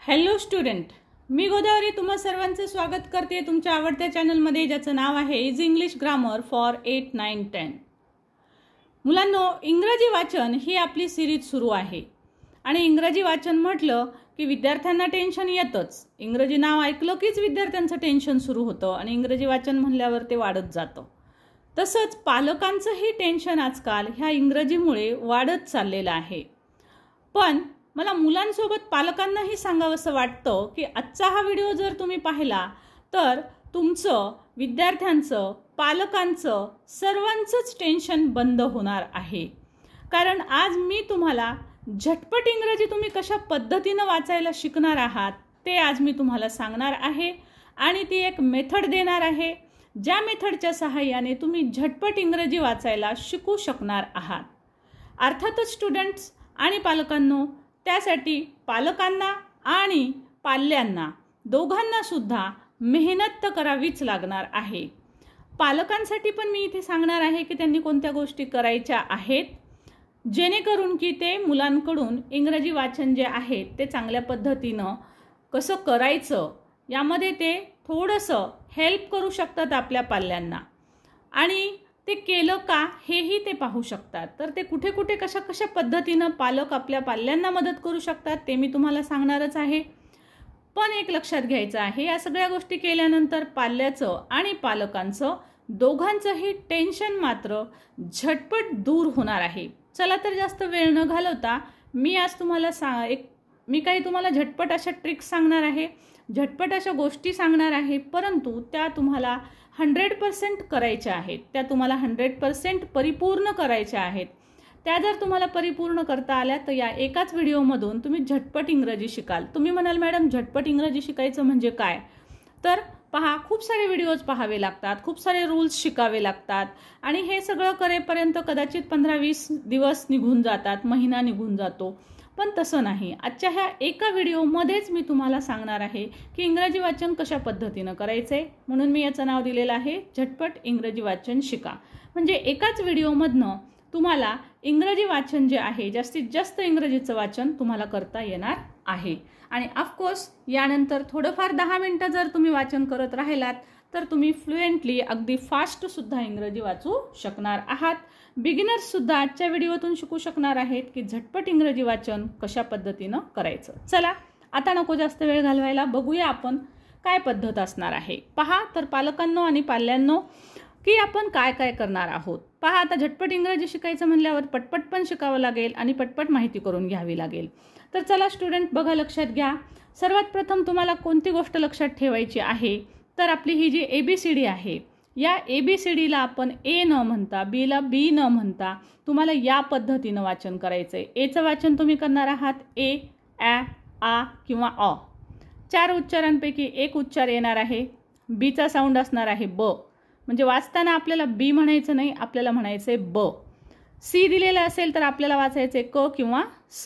Hello student, मी गोदावरी तुम्हा सर्वांचे स्वागत करते तुमच्या आवडत्या चॅनलमध्ये, ज्याचं नाव आहे इज इंग्लिश ग्रामर फॉर 8, 9, 10. मुलांनो, इंग्रजी वाचन ही आपली सिरीज सुरू आहे आणि इंग्रजी वाचन म्हटलं की विद्यार्थ्यांना टेन्शन येतच. इंग्रजी नाव ऐकलं कीच विद्यार्थ्यांचं टेन्शन सुरू होतं आणि इंग्रजी वाचन म्हणल्यावर ते वाढत जातं. तसंच पालकांचंही टेन्शन आजकाल ह्या इंग्रजीमुळे वाढत चाललेलं आहे. पण मला मुलांसोबत पालकांनाही सांगावंसं वाटतं की आजचा हा व्हिडिओ जर तुम्ही पाहिला तर तुमचं, विद्यार्थ्यांचं, पालकांचं, सर्वांचंच टेन्शन बंद होणार आहे. कारण आज मी तुम्हाला झटपट इंग्रजी तुम्ही कशा पद्धतीनं वाचायला शिकणार आहात ते आज मी तुम्हाला सांगणार आहे आणि ती एक मेथड देणार आहे, ज्या मेथडच्या सहाय्याने तुम्ही झटपट इंग्रजी वाचायला शिकू शकणार आहात. अर्थातच स्टुडंट्स आणि पालकांनो, त्यासाठी पालकांना आणि पाल्यांना दोघांना सुद्धा मेहनत तर करावीच लागणार आहे. पालकांसाठी पण मी इथे सांगणार आहे की त्यांनी कोणत्या गोष्टी करायच्या आहेत जेणेकरून की ते मुलांकडून इंग्रजी वाचन जे आहे ते चांगल्या पद्धतीनं कसं करायचं यामध्ये ते थोडंसं हेल्प करू शकतात आपल्या पाल्यांना. आणि ते केलं का हेही ते पाहू शकतात. तर ते कुठे कुठे कशा कशा पद्धतीनं पालक आपल्या पाल्यांना मदत करू शकतात ते मी तुम्हाला सांगणारच आहे. पण एक लक्षात घ्यायचं आहे, या सगळ्या गोष्टी केल्यानंतर पाल्याचं आणि पालकांचं दोघांचंही टेन्शन मात्र झटपट दूर होणार आहे. चला तर जास्त वेळ न घालवता मी आज तुम्हाला मी काही तुम्हाला झटपट अशा ट्रिक्स सांगणार आहे, झटपट अशा गोष्टी सांगणार आहे, परंतु त्या तुम्हाला 100% करायच्या आहेत. त्या तुम्हाला 100% परिपूर्ण करायच्या आहेत. त्या जर तुम्हाला परिपूर्ण करता आल्या तर या एकाच व्हिडिओमधून तुम्ही झटपट इंग्रजी शिकाल. तुम्ही म्हणाल मॅडम झटपट इंग्रजी शिकायचं म्हणजे काय? तर पहा, खूप सारे व्हिडिओज पाहावे लागतात, खूप सारे रूल्स शिकावे लागतात आणि हे सगळं करेपर्यंत कदाचित 15-20 दिवस निघून जातात, महिना निघून जातो. पण तसं नाही. आजच्या ह्या एका व्हिडिओमध्येच मी तुम्हाला सांगणार आहे की इंग्रजी वाचन कशा पद्धतीनं करायचंय. म्हणून मी याचं नाव दिलेलं आहे झटपट इंग्रजी वाचन शिका. म्हणजे एकाच व्हिडिओमधनं तुम्हाला इंग्रजी वाचन जे आहे, जास्तीत जास्त इंग्रजीचं वाचन तुम्हाला करता येणार आहे. आणि ऑफकोर्स यानंतर थोडंफार 10 मिनिटं जर तुम्ही वाचन करत राहिलात तर तुम्ही फ्लुएंटली, अगदी फास्टसुद्धा इंग्रजी वाचू शकणार आहात. बिगिनर्स सुद्धा आजच्या व्हिडिओतून शिकू शकणार आहेत की झटपट इंग्रजी वाचन कशा पद्धतीनं करायचं. चला आता नको जास्त वेळ घालवायला, बघूया आपण काय पद्धत असणार आहे. पहा, तर पालकांनो आणि पाल्यांनो की आपण काय काय करणार आहोत. पहा, आता झटपट इंग्रजी शिकायचं म्हणल्यावर पटपट पण शिकावं लागेल आणि पटपट माहिती करून घ्यावी लागेल. तर चला स्टुडंट, बघा, लक्षात घ्या. सर्वात प्रथम तुम्हाला कोणती गोष्ट लक्षात ठेवायची आहे तर आपली ही जी ABCD आहे, या ABCDला आपण A न म्हणता, Bला B न म्हणता तुम्हाला या पद्धतीनं वाचन करायचं आहे. Aचं वाचन तुम्ही करणार आहात A, आ किंवा अ. 4 उच्चारांपैकी एक उच्चार येणार आहे. Bचा साऊंड असणार आहे ब. म्हणजे वाचताना आपल्याला B म्हणायचं नाही, आपल्याला म्हणायचं आहे ब. C दिलेलं असेल तर आपल्याला वाचायचं आहे क किंवा स.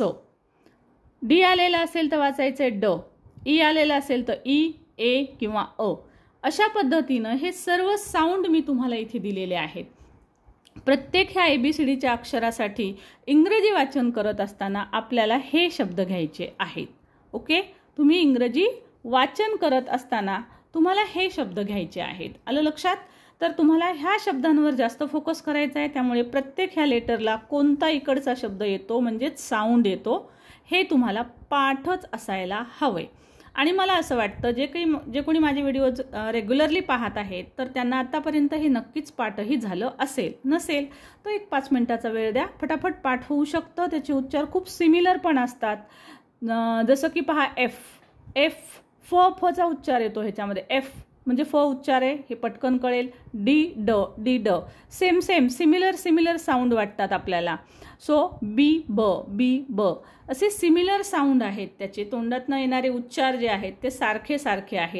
D आलेलं असेल तर वाचायचं आहे ड. E आलेलं असेल तर ई, ए किंवा अ. अशा पद्धतीनं हे सर्व साऊंड मी तुम्हाला इथे दिलेले आहेत. प्रत्येक ह्या ABCDच्या अक्षरासाठी इंग्रजी वाचन करत असताना आपल्याला हे शब्द घ्यायचे आहेत. ओके, तुम्ही इंग्रजी वाचन करत असताना तुम्हाला हे शब्द घ्यायचे आहेत. आलं लक्षात? तर तुम्हाला ह्या शब्दांवर जास्त फोकस करायचा आहे. त्यामुळे प्रत्येक ह्या लेटरला कोणता इकडचा शब्द येतो म्हणजेच साऊंड येतो हे तुम्हाला पाठच असायला हवंय. आणि मला असं वाटतं जे कोणी माझे व्हिडिओज रेग्युलरली पाहत आहेत तर त्यांना आतापर्यंत हे नक्कीच पाठही झालं असेल. नसेल तर एक 5 मिनिटाचा वेळ द्या, फटाफट पाठ होऊ शकतं. त्याचे उच्चार खूप सिमिलर पण असतात. जसं की पहा, एफ फचा उच्चार येतो ह्याच्यामध्ये. एफ म्हणजे फ उच्चार आहे, हे पटकन कळेल. डी ड सेम सिमिलर साऊंड वाटतात आपल्याला. सो बी ब असे सिमिलर साऊंड आहेत. त्याचे तोंडातनं येणारे उच्चार जे आहेत ते सारखे आहेत.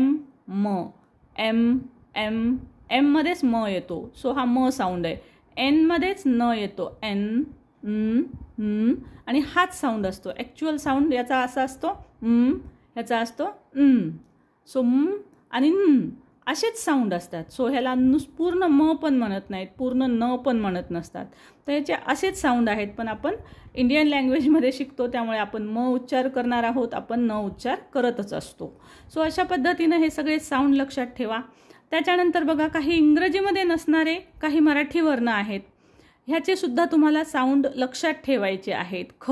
एम मध्येच म येतो, सो हा म साऊंड आहे. एन मध्येच न येतो, एन आणि हाच साऊंड असतो. ॲक्च्युअल साऊंड याचा असा असतो, याचा असतो सो आणि असेच साऊंड असतात. सो ह्याला पूर्ण म पण म्हणत नाहीत, पूर्ण न पण म्हणत नसतात. तर ह्याचे असेच साऊंड आहेत, पण आपण इंडियन लँग्वेजमध्ये शिकतो त्यामुळे आपण म उच्चार करणार आहोत, आपण न उच्चार करतच असतो. सो अशा पद्धतीनं हे सगळे साऊंड लक्षात ठेवा. त्याच्यानंतर बघा, काही इंग्रजीमध्ये नसणारे काही मराठी वर्ण आहेत, ह्याचे सुद्धा तुम्हाला साऊंड लक्षात ठेवायचे आहेत. ख,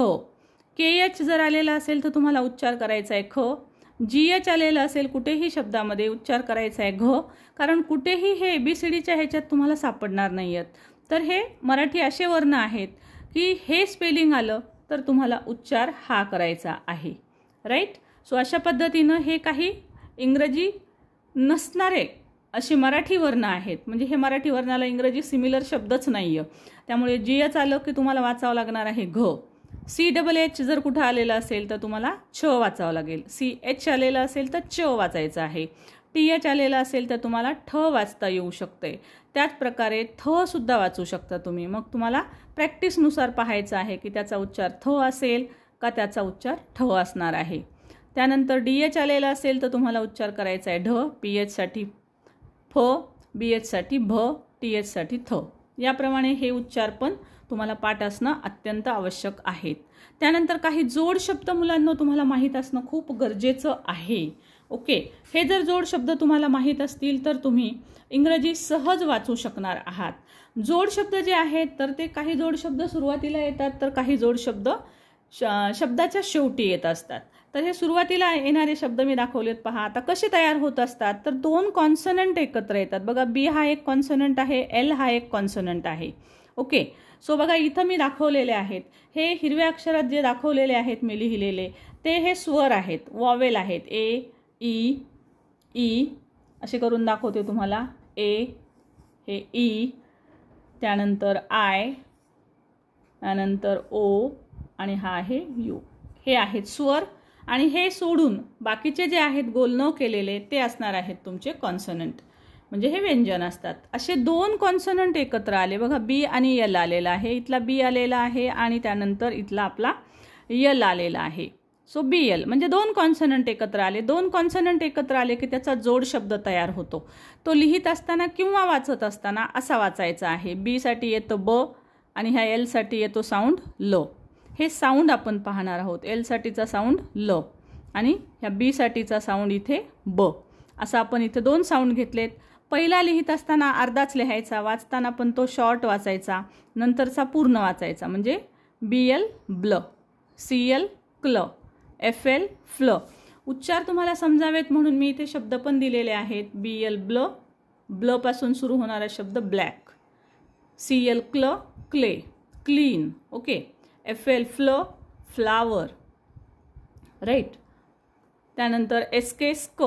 KH जर आलेला असेल तर तुम्हाला उच्चार करायचा आहे ख. GH आलेलं असेल कुठेही शब्दामध्ये उच्चार करायचा आहे घ, कारण कुठेही हे ABCDच्या ह्याच्यात तुम्हाला सापडणार नाही आहेत. तर हे मराठी असे वर्ण आहेत की हे स्पेलिंग आलं तर तुम्हाला उच्चार हा करायचा आहे. राईट. सो अशा पद्धतीनं हे काही इंग्रजी नसणारे असे मराठी वर्ण आहेत. म्हणजे हे मराठी वर्णाला इंग्रजी सिमिलर शब्दच नाही आहे, त्यामुळे GH आलं की तुम्हाला वाचावं लागणार आहे घ. CHH जर कुठं आलेलं असेल तर तुम्हाला छ वाचावं लागेल. CH आलेलं असेल तर च वाचायचं आहे. TH आलेलं असेल तर तुम्हाला ठ वाचता येऊ शकते. त्याच प्रकारे थ सुद्धा वाचू शकता तुम्ही. मग तुम्हाला प्रॅक्टिसनुसार पाहायचं आहे की त्याचा उच्चार थ असेल का त्याचा उच्चार ठ असणार आहे. त्यानंतर DH आलेला असेल तर तुम्हाला उच्चार करायचा आहे ढ. PH साठी फ, BH साठी भ, TH साठी थ. याप्रमाणे हे उच्चार पण तुम्हाला पाठ असणं अत्यंत आवश्यक आहेत. त्यानंतर काही जोड शब्द मुलांना तुम्हाला माहीत असणं खूप गरजेचं आहे. ओके. हे जर जोड शब्द तुम्हाला माहीत असतील तर तुम्ही इंग्रजी सहज वाचू शकणार आहात. जोड शब्द जे आहेत तर ते काही जोड शब्द सुरुवातीला येतात तर काही जोड शब्द शब्दाच्या शेवटी येत असतात. तर हे सुरुवातीला येणारे शब्द मी दाखवलेत पहा. आता कसे तयार होत असतात तर दोन कॉन्सोनंट एकत्र येतात. बघा, B हा एक कॉन्सोनंट आहे, L हा एक कॉन्सोनंट आहे. ओके. सो बघा, इथं मी दाखवलेले आहेत, हे हिरव्या अक्षरात जे दाखवलेले आहेत मी लिहिलेले ते हे स्वर आहेत, वॉवेल आहेत. A, E, E असे करून दाखवते तुम्हाला. A हे E, त्यानंतर I, त्यानंतर O आणि हा आहे U. हे आहेत स्वर. आणि हे सोडून बाकीचे जे आहेत गोल न केलेले ते असणार आहेत तुमचे कॉन्सोनंट, म्हणजे हे व्यंजन असतात. असे दोन कॉन्सोनंट एकत्र आले. बघा, B आणि L आलेला आहे, इथला B आलेला आहे आणि त्यानंतर इथला आपला L आलेला आहे. सो BL म्हणजे दोन कॉन्सोनंट एकत्र आले. दोन कॉन्सोनंट एकत्र आले की त्याचा जोड शब्द तयार होतो. तो लिहित असताना किंवा वाचत असताना असा वाचायचा आहे. B साठी येतं ब आणि ह्या L साठी येतो साऊंड ल. हे साऊंड आपण पाहणार आहोत. L साठीचा साऊंड ल आणि ह्या B साठीचा साऊंड इथे ब. असं आपण इथे दोन साऊंड घेतलेत. पहिला लिहित असताना अर्धाच लिहायचा, वाचताना पण तो शॉर्ट वाचायचा, नंतरचा पूर्ण वाचायचा. म्हणजे BL ब्ल, CL क्ल, FL फ्ल. उच्चार तुम्हाला समजावेत म्हणून मी इथे शब्द पण दिलेले आहेत. BL ब्ल, ब्ल पासून सुरू होणारा शब्द ब्लॅक. CL क्ल, क्ले, क्लीन. ओके. FL फ्ल, फ्लावर. राईट. त्यानंतर SK स्क,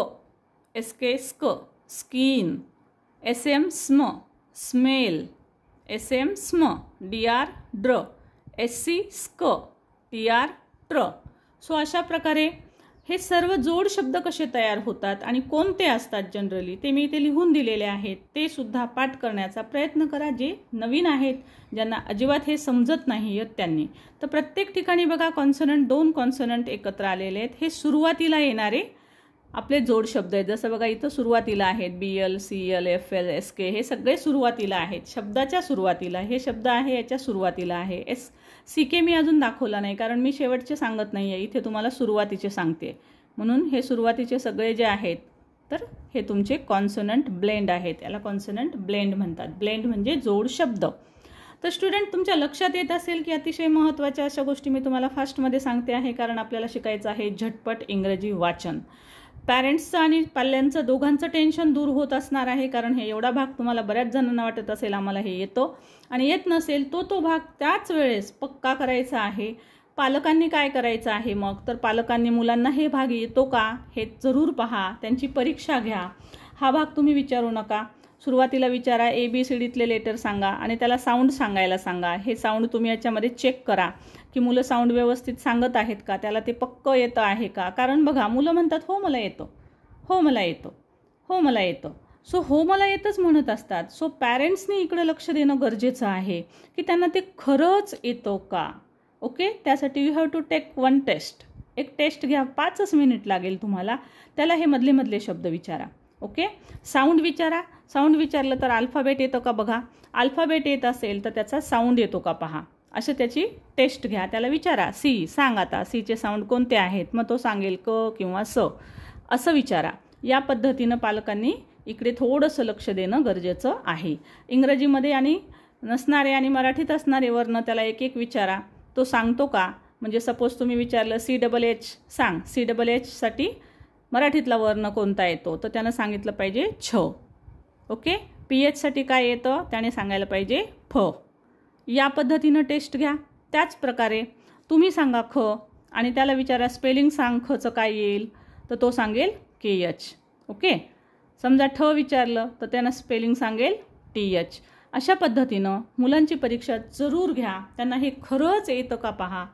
SK स्क, स्किन. SM स्म, स्मेल. SM स्म, DR ड्र, SC स्क, TR ट्र. सो अशा प्रकारे हे सर्व जोड शब्द कसे तयार होतात आणि कोणते असतात जनरली ते मी इथे लिहून दिलेले आहेत. ते सुद्धा पाठ करण्याचा प्रयत्न करा जे नवीन आहेत, ज्यांना अजिबात हे समजत नाही आहेत त्यांनी. तर प्रत्येक ठिकाणी बघा, कॉन्सोनंट दोन कॉन्सोनंट एकत्र आलेले आहेत. हे सुरुवातीला येणारे आपले जोड शब्द आहेत. जसं बघा, इथं सुरुवातीला आहेत BL, CL, FL, SK. हे सगळे सुरुवातीला आहेत, शब्दाच्या सुरुवातीला. हे शब्द आहे याच्या सुरुवातीला आहे. CK मी अजून दाखवला नाही कारण मी शेवटचे सांगत नाही आहे, इथे तुम्हाला सुरुवातीचे सांगते. म्हणून हे सुरुवातीचे सगळे जे आहेत तर हे तुमचे कॉन्सोनंट ब्लेंड आहेत. याला कॉन्सोनंट ब्लेंड म्हणतात. ब्लेंड म्हणजे जोड शब्द. तर स्टुडंट, तुमच्या लक्षात येत असेल की अतिशय महत्त्वाच्या अशा गोष्टी मी तुम्हाला फास्टमध्ये सांगते आहे, कारण आपल्याला शिकायचं आहे झटपट इंग्रजी वाचन. पॅरेंट्सचं आणि पाल्यांचं दोघांचं टेन्शन दूर होत असणार आहे, कारण हे एवढा भाग तुम्हाला बऱ्याच जणांना वाटत असेल आम्हाला हे येतो आणि येत नसेल तो भाग त्याच वेळेस पक्का करायचा आहे. पालकांनी काय करायचं आहे मग तर पालकांनी मुलांना हे भाग येतो का हे जरूर पहा, त्यांची परीक्षा घ्या. हा भाग तुम्ही विचारू नका. सुरुवातीला विचारा ABCDतले लेटर सांगा आणि त्याला साऊंड सांगायला सांगा. हे साऊंड तुम्ही याच्यामध्ये चेक करा की मुलं साऊंड व्यवस्थित सांगत आहेत का, त्याला ते पक्क येतं आहे का. कारण बघा, मुलं म्हणतात हो मला येतं, हो मला येतं, हो मला येतं. सो हो मला येतच म्हणत असतात. सो पॅरेंट्सनी इकडे लक्ष देणं गरजेचं आहे की त्यांना ते खरंच येतं का. ओके. त्यासाठी you have to take one test. एक टेस्ट घ्या, 5 मिनिट लागेल तुम्हाला. त्याला हे मधले मधले शब्द विचारा. ओके. साऊंड विचारा. साऊंड विचारलं तर अल्फाबेट येतो का बघा. अल्फाबेट येत असेल तर त्याचा साऊंड येतो का पहा. असे त्याची टेस्ट घ्या. त्याला विचारा सी सांग आता सीचे साऊंड कोणते आहेत. मग तो सांगेल क किंवा स असं विचारा. या पद्धतीनं पालकांनी इकडे थोडंसं लक्ष देणं गरजेचं आहे. इंग्रजीमध्ये आणि नसणारे आणि मराठीत असणारे वर्ण त्याला एक एक विचारा. तो सांगतो का. म्हणजे सपोज तुम्ही विचारलं CHH सांग. CHH साठी मराठीतला वर्ण कोणता येतो तर त्यानं सांगितलं पाहिजे छ. ओके. PH साठी काय येतं त्याने सांगायला पाहिजे फ. या पद्धतीनं टेस्ट घ्या. त्याच प्रकारे तुम्ही सांगा ख आणि त्याला विचारा स्पेलिंग सांग खचं काय येईल तर तो सांगेल KH. ओके. समजा ठ विचारलं तर त्यानं स्पेलिंग सांगेल TH. अशा पद्धतीनं मुलांची परीक्षा जरूर घ्या. त्यांना हे खरंच येतं का पहा.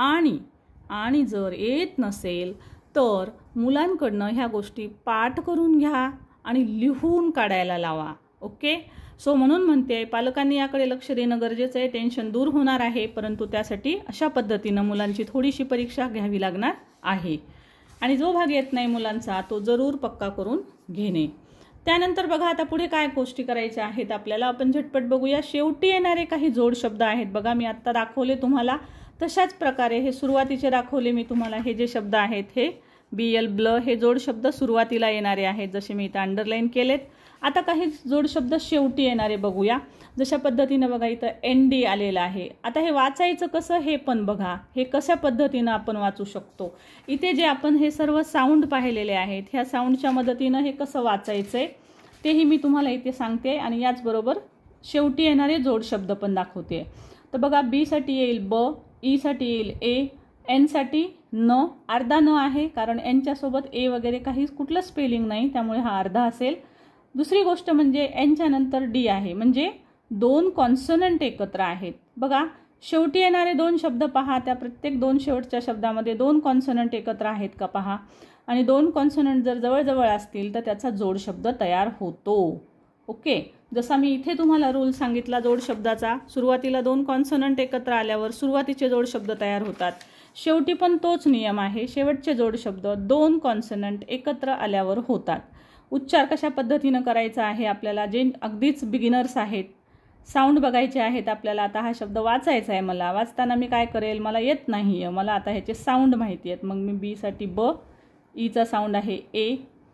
आणि जर येत नसेल तर मुलांकडनं ह्या गोष्टी पाठ करून घ्या आणि लिहून काढायला लावा. ओके. सो म्हणून म्हणते पालकांनी याकडे लक्ष देणं गरजेचं आहे. टेन्शन दूर होणार आहे परंतु त्यासाठी अशा पद्धतीनं मुलांची थोडीशी परीक्षा घ्यावी लागणार आहे. आणि जो भाग येत नाही मुलांचा तो जरूर पक्का करून घेणे. त्यानंतर बघा आता पुढे काय गोष्टी करायच्या आहेत आपल्याला. आपण झटपट बघूया. शेवटी येणारे काही जोड शब्द आहेत बघा. मी आत्ता दाखवले तुम्हाला तशाच प्रकारे हे सुरुवातीचे दाखवले मी तुम्हाला. हे जे शब्द आहेत हे BL ब्ल हे जोड शब्द सुरुवातीला येणारे आहेत जसे मी इथं अंडरलाईन केलेत. आता काही जोड शब्द शेवटी येणारे बघूया. जशा पद्धतीनं बघा इथं ND आलेलं आहे. आता हे वाचायचं कसं हे पण बघा. हे कशा पद्धतीनं आपण वाचू शकतो. इथे जे आपण हे सर्व साऊंड पाहिलेले आहेत ह्या साऊंडच्या मदतीनं हे कसं वाचायचंय तेही मी तुम्हाला इथे सांगते आणि याचबरोबर शेवटी येणारे जोड शब्द पण दाखवते. तर बघा B साठी येईल ब, E साठी येईल A, N साठी न. अर्धा न आहे कारण Nच्या सोबत A वगैरे काही कुठलं स्पेलिंग नाही त्यामुळे हा अर्धा असेल. दुसरी गोष्ट म्हणजे Nच्या नंतर D आहे म्हणजे दोन कॉन्सोनंट एकत्र आहेत. बघा शेवटी येणारे दोन शब्द पहा. त्या प्रत्येक दोन शेवटच्या शब्दामध्ये दोन कॉन्सोनंट एकत्र आहेत का पहा. आणि दोन कॉन्सोनंट जर जवळजवळ असतील तर त्याचा जोड शब्द तयार होतो. ओके. जसा मी इथे तुम्हाला रूल सांगितला जोड शब्दाचा. सुरुवातीला दोन कॉन्सोनंट एकत्र आल्यावर सुरुवातीचे जोड शब्द तयार होतात. शेवटी पण तोच नियम आहे. शेवटचे जोड शब्द दोन कॉन्सोनंट एकत्र आल्यावर होतात. उच्चार कशा पद्धतीनं करायचा आहे आपल्याला. जे अगदीच बिगिनर्स आहेत साऊंड बघायचे आहेत आपल्याला. आता हा शब्द वाचायचा आहे मला. वाचताना मी काय करेल मला येत नाही आहे. मला आता ह्याचे साऊंड माहिती आहेत. मग मी B साठी ब, ईचा साऊंड आहे A,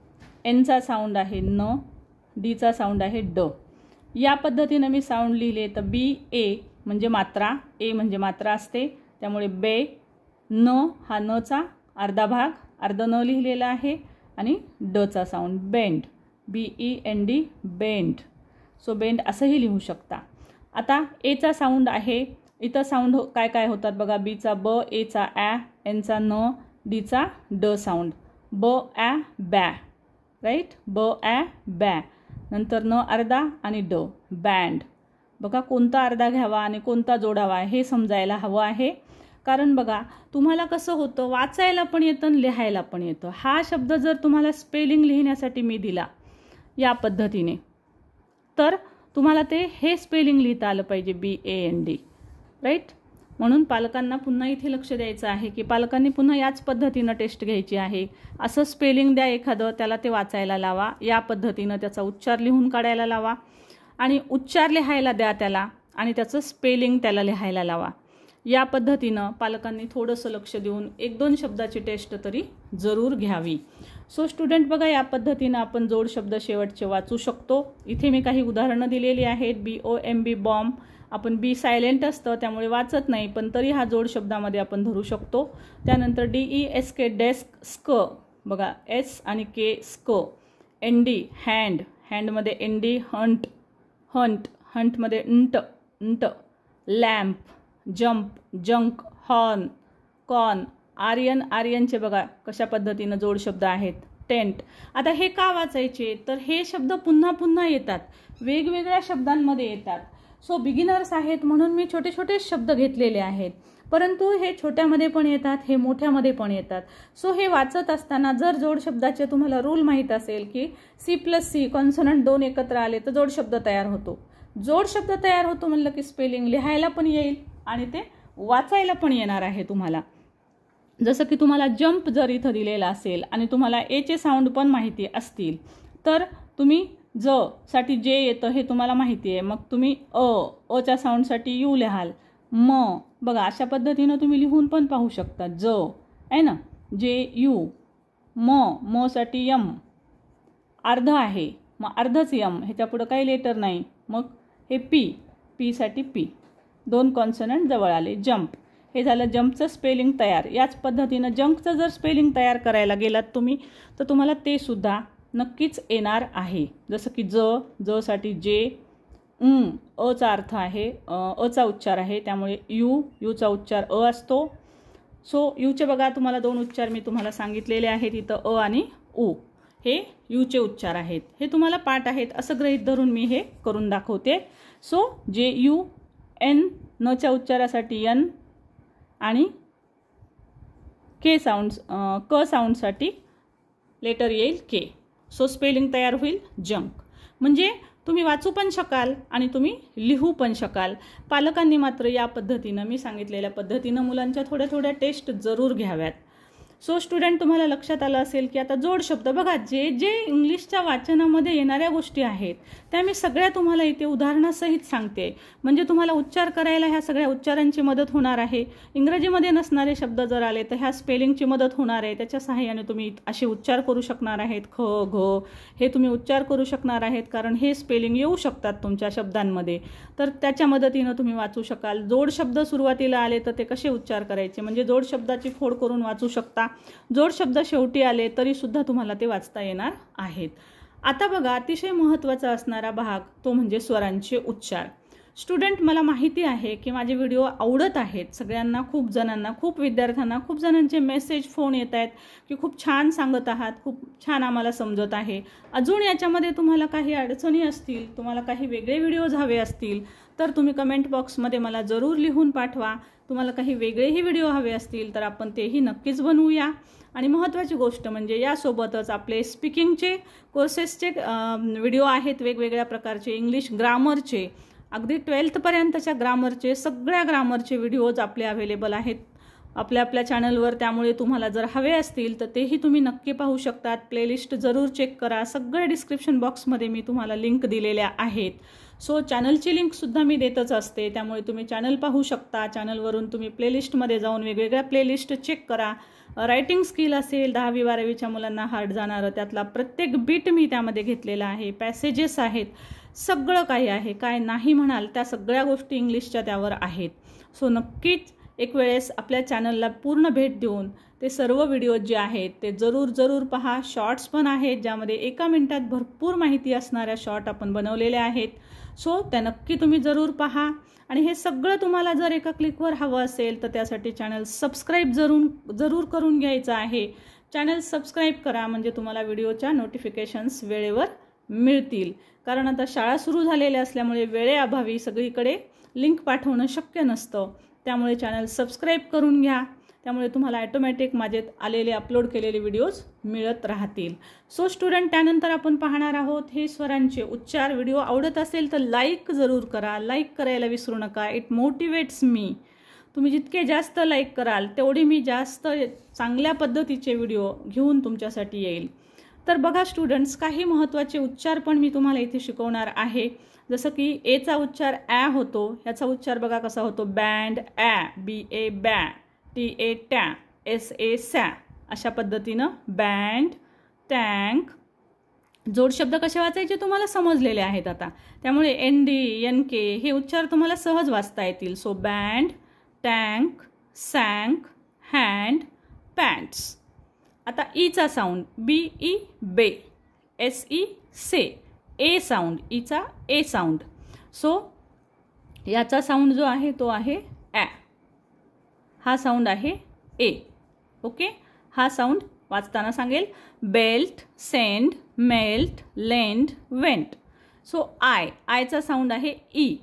Nचा साऊंड आहे न, डीचा साऊंड आहे ड. या पद्धतीनं मी साऊंड लिहिले तर BA म्हणजे मात्रा. A म्हणजे मात्रा असते त्यामुळे बे. न हा नचा अर्धा भाग अर्ध न लिहिलेला आहे आणि डचा sound bend. BEND bend. So bend असंही लिहू शकता. आता एचा साऊंड आहे. इथं साऊंड काय काय होतात बघा. बीचा ब, एचा ॲ, एनचा न, डीचा ड साऊंड. ब ॲ बॅ. राईट. ब ॲ बॅ. नंतर न अर्धा आणि ड बँड. बघा कोणता अर्धा घ्यावा आणि कोणता जोडावा हे समजायला हवं आहे. कारण बघा तुम्हाला कसं होतं वाचायला पण येतं आणि लिहायला पण येतं. हा शब्द जर तुम्हाला स्पेलिंग लिहिण्यासाठी मी दिला या पद्धतीने तर तुम्हाला ते हे स्पेलिंग लिहिता आलं पाहिजे BAND. राईट. म्हणून पालकांना पुन्हा इथे लक्ष द्यायचं आहे की पालकांनी पुन्हा याच पद्धतीनं टेस्ट घ्यायची आहे. असं स्पेलिंग द्या एखादं त्याला ते वाचायला लावा. या पद्धतीनं त्याचा उच्चार लिहून काढायला लावा आणि उच्चार लिहायला द्या त्याला आणि त्याचं स्पेलिंग त्याला लिहायला लावा. या पद्धतीनं पालकांनी थोडंसं लक्ष देऊन एक दोन शब्दाची टेस्ट तरी जरूर घ्यावी. सो स्टुडंट बघा या पद्धतीनं आपण जोड शब्द शेवटचे वाचू शकतो. इथे मी काही उदाहरणं दिलेली आहेत. BOMB bomb. आपण B सायलेंट असतं त्यामुळे वाचत नाही पण तरी हा जोड शब्दामध्ये आपण धरू शकतो. त्यानंतर DESK डेस्क स्क. बघा S आणि K स्क. ND hand. हँडमध्ये ND Hunt. Hunt. हंटमध्ये int. Int. Lamp. Jump. Junk. Horn. Corn. आर्यनचे बघा कशा पद्धतीनं जोड शब्द आहेत. टेंट. आता हे का वाचायचे तर हे शब्द पुन्हा पुन्हा येतात. वेगवेगळ्या शब्दांमध्ये येतात. सो बिगिनर्स आहेत म्हणून मी छोटे छोटे शब्द घेतलेले आहेत परंतु हे छोट्यामध्ये पण येतात हे मोठ्यामध्ये पण येतात. सो हे वाचत असताना जर जोड शब्दाचे तुम्हाला रूल माहीत असेल की C+C कॉन्सोनंट दोन एकत्र आले तर जोड शब्द तयार होतो. जोड शब्द तयार होतो म्हणलं की स्पेलिंग लिहायला पण येईल आणि ते वाचायला पण येणार आहे तुम्हाला. जसं की तुम्हाला जंप जर इथं दिलेला असेल आणि तुम्हाला एचे साऊंड पण माहिती असतील तर तुम्ही ज साठी जे येतं हे तुम्हाला माहिती आहे, मग तुम्ही अच्या साऊंडसाठी यू लिहाल. बघा अशा पद्धतीनं तुम्ही लिहून पण पाहू शकता. ज आहे ना, जे यू. म साठी यम, अर्ध आहे मग अर्धच यम, ह्याच्या पुढं काही लेटर नाही. मग हे पी साठी पी, 2 कॉन्सनंट जवळ आले. जंप, हे झालं जंपचं स्पेलिंग तयार. याच पद्धतीनं जंकचं जर स्पेलिंग तयार करायला गेलात तुम्ही तर तुम्हाला ते सुद्धा नक्कीच येणार आहे. जसं की ज साठी जे, अचा अर्थ आहे, अचा उच्चार आहे, त्यामुळे यूचा उच्चार अ असतो. सो यूचे बघा तुम्हाला 2 उच्चार मी तुम्हाला सांगितलेले आहेत. इथं अ आणि उ हे यूचे उच्चार आहेत. हे तुम्हाला पाठ आहेत असं गृहीत धरून मी हे करून दाखवते. सो जे यू, एन, नच्या उच्चारासाठी एन आणि के साऊंड, क साऊंडसाठी लेटर येईल के. सो स्पेलिंग तयार होईल जंक. म्हणजे तुम्ही वाचू पण शकाल आणि तुम्ही लिहू पण शकाल. पालकांनी मात्र या पद्धतीनं, मी सांगितलेल्या पद्धतीनं मुलांच्या थोड्या थोड्या टेस्ट जरूर घ्याव्यात. सो स्टुडंट, तुम्हाला लक्षात आलं असेल की आता जोड शब्द बघा, जे जे इंग्लिशच्या वाचनामध्ये येणाऱ्या गोष्टी आहेत त्या मी सगळ्या तुम्हाला इथे उदाहरणासहित सांगते. म्हणजे तुम्हाला उच्चार करायला ह्या सगळ्या उच्चारांची मदत होणार आहे. इंग्रजीमध्ये नसणारे शब्द जर आले तर ह्या स्पेलिंगची मदत होणार आहे. त्याच्या सहाय्याने तुम्ही असे उच्चार करू शकणार आहेत. ख, घ हे तुम्ही उच्चार करू शकणार आहेत, कारण हे स्पेलिंग येऊ शकतात तुमच्या शब्दांमध्ये. तर त्याच्या मदतीनं तुम्ही वाचू शकाल. जोड शब्द सुरुवातीला आले तर ते कसे उच्चार करायचे, म्हणजे जोड शब्दाची फोड करून वाचू शकता. जोड शब्द शेवटी आले तरी सुद्धा तुम्हाला ते वाचता येणार आहेत. आता बघा, अतिशय महत्त्वाचा असणारा भाग तो म्हणजे स्वरांचे उच्चार. स्टुडंट, मला माहिती आहे की माझे व्हिडिओ आवडत आहेत सगळ्यांना, खूप जणांना, खूप विद्यार्थ्यांना, खूप जणांचे मेसेज, फोन येत आहेत की खूप छान सांगत आहात, खूप छान आम्हाला समजत आहे. अजून याच्यामध्ये तुम्हाला काही अडचणी असतील, तुम्हाला काही वेगळे व्हिडिओज हवे असतील तर तुम्ही कमेंट बॉक्समध्ये मला जरूर लिहून पाठवा. तुम्हाला काही वेगळेही व्हिडिओ हवे असतील तर आपण तेही नक्कीच बनवूया. आणि महत्त्वाची गोष्ट म्हणजे यासोबतच आपले स्पीकिंगचे कोर्सेसचे व्हिडिओ आहेत, वेगवेगळ्या प्रकारचे इंग्लिश ग्रामरचे, अगदी 12th पर्यंतच्या ग्रामरचे, सगळ्या ग्रामरचे व्हिडिओज आपले अवेलेबल आहेत आपल्या चॅनलवर. त्यामुळे तुम्हाला जर हवे असतील तर तेही तुम्ही नक्की पाहू शकतात. प्लेलिस्ट जरूर चेक करा. सगळ्या डिस्क्रिप्शन बॉक्समध्ये मी तुम्हाला लिंक दिलेल्या आहेत. सो चॅनलची लिंकसुद्धा मी देतच असते, त्यामुळे तुम्ही चॅनल पाहू शकता. चॅनलवरून तुम्ही प्लेलिस्टमध्ये जाऊन वेगवेगळ्या प्लेलिस्ट चेक करा. रायटिंग स्किल असेल 10वी 12वीच्या मुलांना हार्ड जाणारं, त्यातला प्रत्येक बीट मी त्यामध्ये घेतलेला आहे. पॅसेजेस आहेत, सगळं काही आहे. काय नाही म्हणाल त्या सगळ्या गोष्टी इंग्लिशच्या त्यावर आहेत. सो नक्कीच एक वेळेस आपल्या चॅनलला पूर्ण भेट देऊन ते सर्व व्हिडिओ जे आहेत ते जरूर पहा. शॉर्ट्स पण आहेत ज्यामध्ये 1 मिनिटात भरपूर माहिती असणाऱ्या शॉर्ट आपण बनवलेल्या आहेत. सो त्या नक्की तुम्ही जरूर पहा. आणि हे सगळं तुम्हाला जर एका क्लिकवर हवं असेल तर त्यासाठी चॅनल सबस्क्राईब जरूर करून घ्यायचं आहे. चॅनल सबस्क्राईब करा म्हणजे तुम्हाला व्हिडिओच्या नोटिफिकेशन्स वेळेवर मिळतील. कारण आता शाळा सुरू झालेल्या असल्यामुळे वेळेअभावी सगळीकडे लिंक पाठवणं शक्य नसतं. त्यामुळे चॅनल सबस्क्राईब करून घ्या. त्यामुळे तुम्हाला ऑटोमॅटिक माझे आलेले अपलोड केलेले व्हिडिओज मिळत राहतील. सो स्टुडंट, त्यानंतर आपण पाहणार आहोत हे स्वरांचे उच्चार. व्हिडिओ आवडत असेल तर लाईक जरूर करा. लाईक करायला विसरू नका. It motivates me. तुम्ही जितके जास्त लाईक कराल तेवढे मी जास्त चांगल्या पद्धतीचे व्हिडिओ घेऊन तुमच्यासाठी येईल. तर बघा स्टुडंट्स, काही महत्त्वाचे उच्चार पण मी तुम्हाला इथे शिकवणार आहे. जसं की एचा उच्चार ॲ होतो. ह्याचा उच्चार बघा कसा होतो. बँड ॲ, BA बॅ, TA टॅ, SA सॅ. अशा पद्धतीनं बँड, टँक. जोड शब्द कसे वाचायचे तुम्हाला समजलेले आहेत आता. त्यामुळे ND, NK हे उच्चार तुम्हाला सहज वाचता येतील. So band, tank, sank, hand, pants. आता ईचा साऊंड BE बे, SE से. ए साऊंड, ईचा ए साऊंड. सो याचा साऊंड जो आहे तो आहे ॲ. हा साऊंड आहे ए. ओके, हा साऊंड वाचताना सांगेल. Belt, send, melt, lend, went. So आयचा साऊंड आहे ई.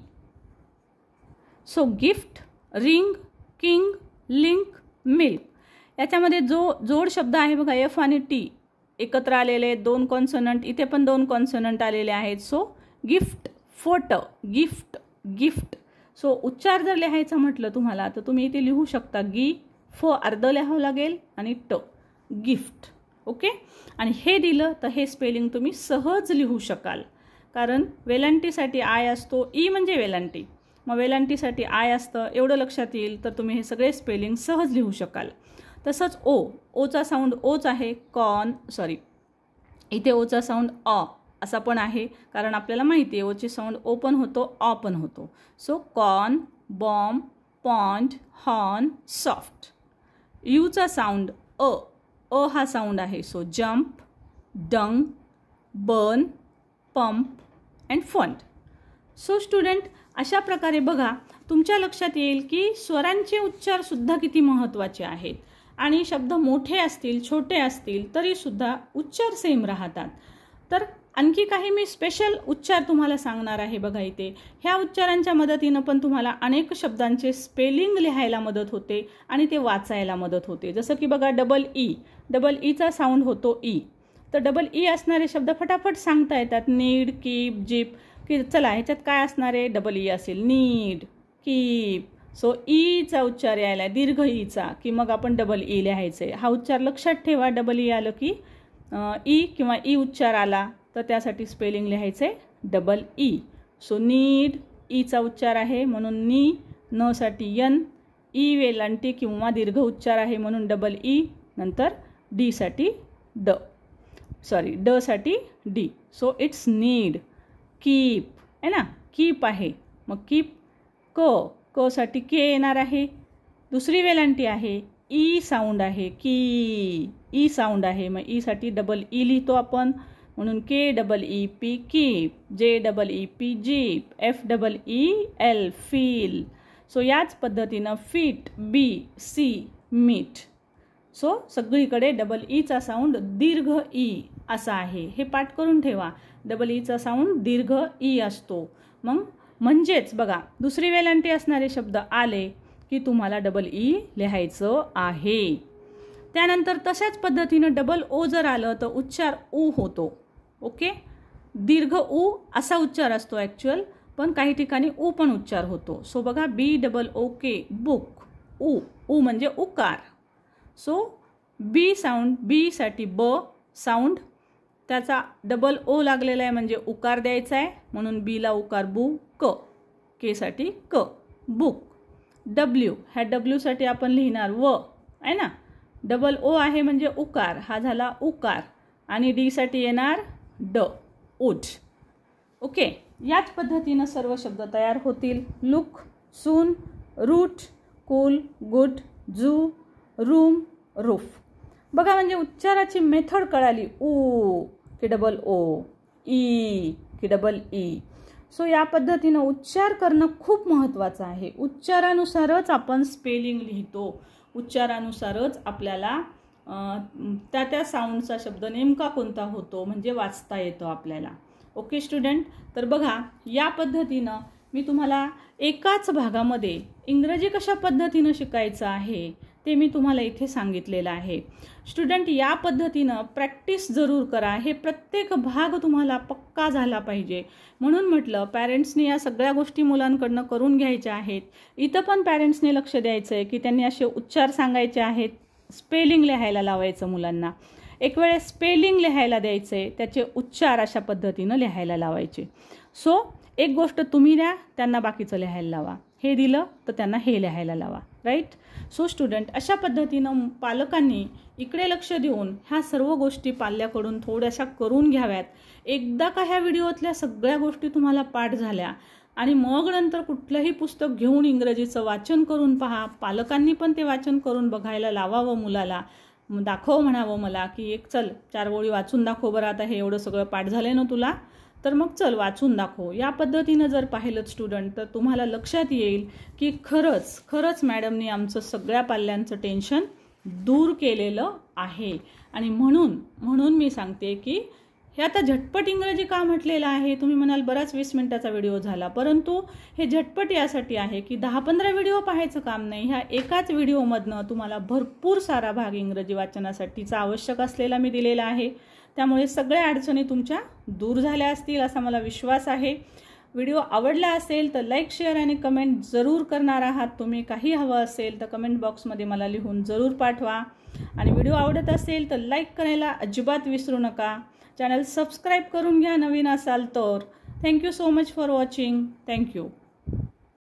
So gift, ring, king, link, milk. याच्यामध्ये जो जोड शब्द आहे बघा, F आणि T एकत्र आलेले आहेत. 2 कॉन्सोनंट, इथे पण 2 कॉन्सोनंट आलेले आहेत. सो गिफ्ट, फोट, गिफ्ट, गिफ्ट. सो उच्चार जर लिहायचं म्हटलं तुम्हाला तर तुम्ही इथे लिहू शकता. गी, फो अर्ध लिहावं लागेल आणि ट, गिफ्ट. ओके. आणि हे दिलं तर हे स्पेलिंग तुम्ही सहज लिहू शकाल, कारण वेलांटीसाठी आय असतो, ई म्हणजे वेलांटी, मग वेलांटीसाठी आय असतं, एवढं लक्षात येईल तर तुम्ही हे सगळे स्पेलिंग सहज लिहू शकाल. तसंच ओचा साऊंड ओच आहे, इथे ओचा साऊंड अ असा पण आहे, कारण आपल्याला माहिती आहे ओचे साऊंड ओ पण होतो, अ पण होतो. So corn, bomb, pond, horn, soft. यूचा साऊंड अ हा साऊंड आहे. So jump, dung, burn, pump and fund. So student, अशा प्रकारे बघा तुमच्या लक्षात येईल की स्वरांचे उच्चारसुद्धा किती महत्त्वाचे आहेत, आणि शब्द मोठे असतील छोटे असतील तरीसुद्धा उच्चार सेम राहतात. तर आणखी काही मी स्पेशल उच्चार तुम्हाला सांगणार आहे. बघा इथे ह्या उच्चारांच्या मदतीनं पण तुम्हाला अनेक शब्दांचे स्पेलिंग लिहायला मदत होते आणि ते वाचायला मदत होते. जसं की बघा डबल ईचा साऊंड होतो ई, तर डबल ई असणारे शब्द फटाफट सांगता येतात. Need, keep, jeep. की चला ह्याच्यात काय असणार आहे, डबल ई असेल, नीड, कीप. सो ईचा उच्चार यायला दीर्घ ईचा की मग आपण डबल ई लिहायचे. हा उच्चार लक्षात ठेवा, डबल ई आलं की ई किंवा ई उच्चार आला तर त्यासाठी स्पेलिंग लिहायचे डबल ई. सो नीड ईचा उच्चार आहे म्हणून नी, न साठी यन, ई वेलांटी किंवा दीर्घ उच्चार आहे म्हणून डबल ई, नंतर डी साठी ड साठी D. So it's need. Keep आहे ना, कीप आहे, मग कीप क साठी के येणार आहे. दुसरी वेलांटी आहे, ई साऊंड आहे, की ई साऊंड आहे, मग ई साठी डबल ई लिहितो आपण म्हणून K double E P keep, J double E P jeep, F double E L feel. So याच पद्धतीनं feet, B C meet. So सगळीकडे डबल ईचा साऊंड दीर्घ ई असा आहे, हे पाठ करून ठेवा. डबल ईचा साऊंड दीर्घ ई असतो. मग म्हणजेच बघा दुसरी वेलांटी असणारे शब्द आले की तुम्हाला डबल ई लिहायचं आहे. त्यानंतर तशाच पद्धतीनं डबल ओ जर आलं तर उच्चार ऊ होतो. ओके, दीर्घ ऊ असा उच्चार असतो ॲक्च्युअल, पण काही ठिकाणी ऊ पण उच्चार होतो. सो बघा बी डबल ओ के, बुक. ऊ म्हणजे उकार. सो बी साऊंड, बी साठी ब साऊंड, त्याचा डबल ओ लागलेला आहे म्हणजे उकार द्यायचा आहे म्हणून बीला उकार बू, के साठी क, बुक. डब्ल्यू, ह्या डब्ल्यूसाठी आपण लिहिणार व आहे ना, डबल ओ आहे म्हणजे उकार, हा झाला उकार, आणि डी साठी येणार ड, उड. ओके, याच पद्धतीनं सर्व शब्द तयार होतील. Look, soon, root, cool, good, zoo, room, roof. बघा म्हणजे उच्चाराची मेथड कळाली. ऊ की डबल ओ, ई की डबल ई. सो या पद्धतीनं उच्चार करणं खूप महत्त्वाचं आहे. उच्चारानुसारच आपण स्पेलिंग लिहितो, उच्चारानुसारच आपल्याला त्या साऊंडचा शब्द नेमका कोणता होतो म्हणजे वाचता येतो आपल्याला. ओके स्टुडंट, तर बघा या पद्धतीनं मी तुम्हाला एकाच भागामध्ये इंग्रजी कशा पद्धतीनं शिकायचं आहे ते मी तुम्हाला इथे सांगितलेलं आहे. स्टुडंट या पद्धतीनं प्रॅक्टिस जरूर करा, हे प्रत्येक भाग तुम्हाला पक्का झाला पाहिजे. म्हणून म्हटलं पॅरेंट्सनी या सगळ्या गोष्टी मुलांकडनं करून घ्यायच्या आहेत. इथं पण पॅरेंट्सने लक्ष द्यायचं आहे की त्यांनी असे उच्चार सांगायचे आहेत, स्पेलिंग लिहायला लावायचं मुलांना. एक वेळेस स्पेलिंग लिहायला द्यायचे, त्याचे उच्चार अशा पद्धतीनं लिहायला लावायचे. सो एक गोष्ट तुम्ही द्या, त्यांना बाकीचं लिहायला लावा. हे दिलं तर त्यांना हे लिहायला लावा. राईट. सो स्टुडंट अशा पद्धतीनं पालकांनी इकडे लक्ष देऊन ह्या सर्व गोष्टी पाल्याकडून थोड्याशा करून घ्याव्यात. एकदा का ह्या व्हिडिओतल्या सगळ्या गोष्टी तुम्हाला पाठ झाल्या आणि मग नंतर कुठलंही पुस्तक घेऊन इंग्रजीचं वाचन करून पहा. पालकांनी पण ते वाचन करून बघायला लावावं, मुलाला दाखव म्हणावं मला की एक चल 4 ओळी वाचून दाखव बरं, आता हे एवढं सगळं पाठ झालंय ना तुला, तर मग चल वाचून दाखव. या पद्धतीनं जर पाहिलं स्टुडंट तर तुम्हाला लक्षात येईल की खरंच मॅडमनी आमचं सगळ्या पाल्यांचं टेन्शन दूर केलेलं आहे. आणि म्हणून मी सांगते की हे आता झटपट इंग्रजी का म्हटलेलं आहे. तुम्ही म्हणाल बराच 20 मिनिटाचा व्हिडिओ झाला, परंतु हे झटपट यासाठी आहे की 10-15 व्हिडिओ पाहायचं काम नाही. ह्या एकाच व्हिडिओमधनं तुम्हाला भरपूर सारा भाग इंग्रजी वाचनासाठीचा आवश्यक असलेला मी दिलेला आहे. त्यामुळे सगळ्या अडचणी तुमच्या दूर झाल्या असतील असा मला विश्वास आहे. व्हिडिओ आवडला असेल तर लाईक, शेअर आणि कमेंट जरूर करणार आहात तुम्ही. काही हवं असेल तर कमेंट बॉक्समध्ये मला लिहून जरूर पाठवा. आणि व्हिडिओ आवडत असेल तर लाईक करायला अजिबात विसरू नका. चॅनल सबस्क्राईब करून घ्या नवीन असाल तर. Thank you so much for watching. Thank you.